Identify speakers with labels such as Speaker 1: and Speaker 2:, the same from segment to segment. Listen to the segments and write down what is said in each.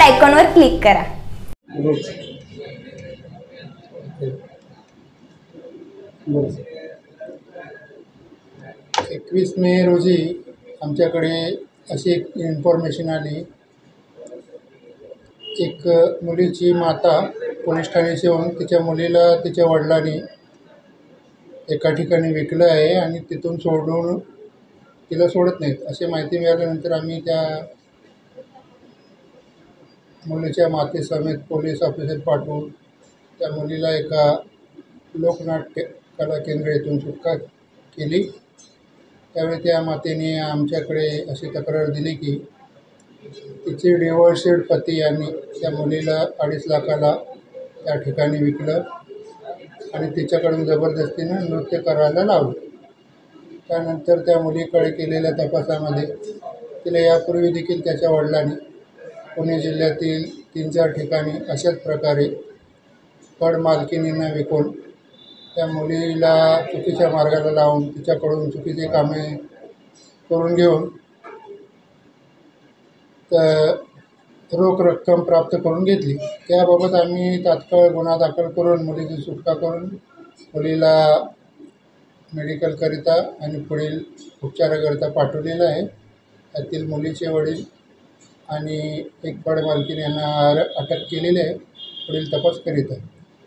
Speaker 1: आयकॉनवर क्लिक करा।
Speaker 2: 21 मे रोजी आमच्याकडे अशी एक इन्फॉर्मेशन आली, एक मुलीची माता पोलीस ठाण्याशी येऊन तिच्या मुलीला तिच्या वडिलांनी एका ठिकाणी विकलं आहे आणि तिथून सोडून तिला सोडत नाहीत अशी माहिती मिळाल्यानंतर आम्ही त्या मुलीच्या मातेसमेत पोलीस ऑफिसर पाठवून त्या मुलीला एका लोकनाट्य कला केंद्र येथून सुटका केली। त्यावेळी त्या मातेने आमच्याकडे अशी तक्रार दिली की तिचे डिवोर्सेड पती यांनी त्या मुलीला 2.5 लाखाला त्या ठिकाणी विकलं आणि तिच्याकडून जबरदस्तीनं नृत्य करायला लावलं। त्यानंतर त्या मुलीकडे केलेल्या तपासामध्ये तिला यापूर्वी देखील त्याच्या वडिलांनी पुणे जिल्ह्यातील 3-4 ठिकाणी अशाच प्रकारे फड मालकिनींना विकून त्या मुलीला चुकीच्या मार्गाला लावून तिच्याकडून चुकीची कामे करून घेऊन रोख रक्कम प्राप्त करून घेतली। त्याबाबत आम्ही तात्काळ गुन्हा दाखल करून मुलीची सुटका करून मुलीला मेडिकलकरिता आणि पुढील उपचाराकरिता पाठवलेलं आहे। त्यातील मुलीचे वडील आणि एक फड मालकीण यांना अटक केलेली आहे, पुढील तपास करीत आहे।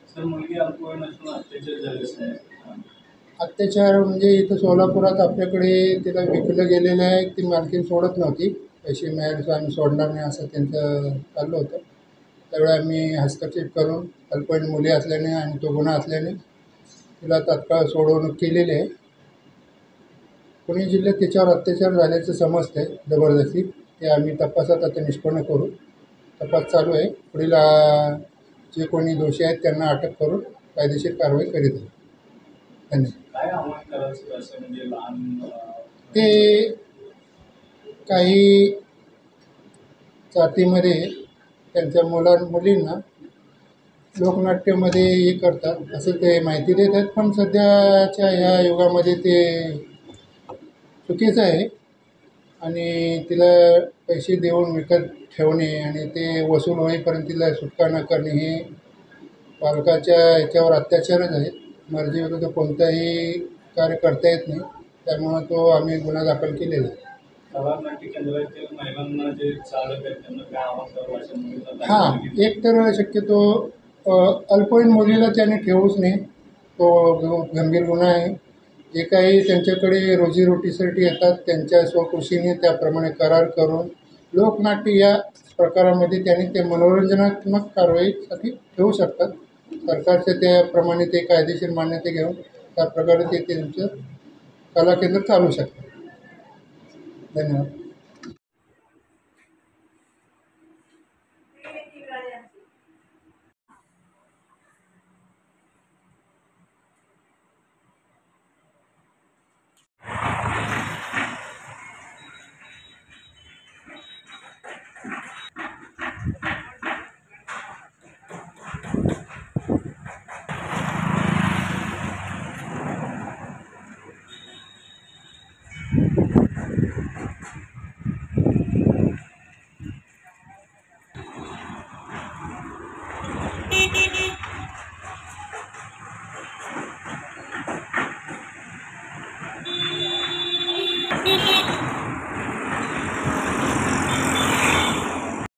Speaker 2: अत्याचार म्हणजे इथं सोलापुरात आपल्याकडे तिला विकलं गेलेलं आहे, ती मालकीण सोडत नव्हती, पैसे मिळाले आम्ही सोडणार नाही असं त्यांचं चाललं होतं। त्यावेळी आम्ही हस्तक्षेप करून अल्पवयीन मुली असल्याने आणि तो गुन्हा असल्याने तिला तात्काळ सोडवणूक केलेली आहे। पुणे जिल्ह्यात तिच्यावर अत्याचार झाल्याचं समजतं आहे जबरदस्ती, ते आम्ही तपासात आता निष्पन्न करू। तपास चालू आहे, पुढील जे कोणी दोषी आहेत त्यांना अटक करून कायदेशीर कारवाई करीत आहे। धन्यवाद। ते काही जातीमध्ये त्यांच्या मुलींना लोकनाट्यामध्ये हे करतात असं ते माहिती देतात, पण सध्याच्या ह्या युगामध्ये ते चुकीचं आहे आणि तिला पैसे देऊन विकत ठेवणे आणि ते वसूल होईपर्यंत तिला सुटका न करणे हे पालकाच्या याच्यावर अत्याचारच आहे। मर्जीविरुद्ध कोणताही कार्य करता येत नाही, त्यामुळं तो आम्ही गुन्हा दाखल केलेला आहे। हां, एक तर शक्यतो अल्पवयीन मुलीला त्याने ठेवूच नये, तो गंभीर गुन्हा आहे। जे काही त्यांच्याकडे रोजीरोटीसाठी येतात त्यांच्या स्वखुशीने त्याप्रमाणे करार करून लोकनाट्य या प्रकारामध्ये त्यांनी ते मनोरंजनात्मक कारवाईसाठी ठेवू शकतात। सरकारच्या त्याप्रमाणे ते कायदेशीर मान्यता घेऊन त्या प्रकारे ते त्यांचं कला केंद्र चालू शकतात। धन्यवाद।